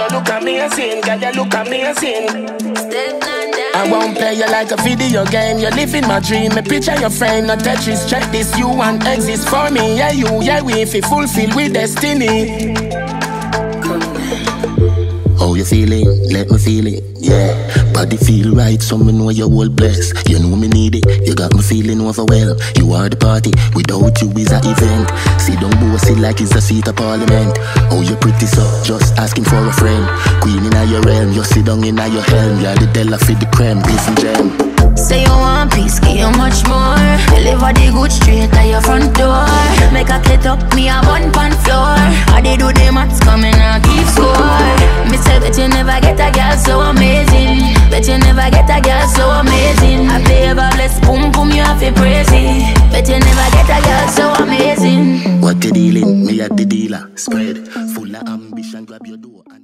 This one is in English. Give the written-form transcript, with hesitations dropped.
look amazing, girl, you look amazing. Stefflon. I won't play you like a video game. You're living my dream. Me picture your frame, no Tetris. Check this, you want exist for me. Yeah, you, yeah, we if it fulfill with destiny. How you feeling? Let me feel it, yeah. Body feel right, so me know you're all blessed. You know me need it, you got me feeling overwhelmed. You are the party, without you is an event. See don't boast it like it's a seat of parliament. Oh, you pretty so, just asking for a friend. Queen in your realm, you sit down in your helm. You're the Della for the creme, peace and gem. Say you want peace, give you much more. Deliver the good straight at your front door. Make a kit up, me a bun pan floor. How they do the maths coming and keep score. Me say bet you never get a girl so amazing. Bet you never get a girl so amazing. I pay ever bless, boom boom, you have to praise it. Bet you never get a girl so amazing. What you dealing? Me at the dealer. Spread, full of ambition, grab your door.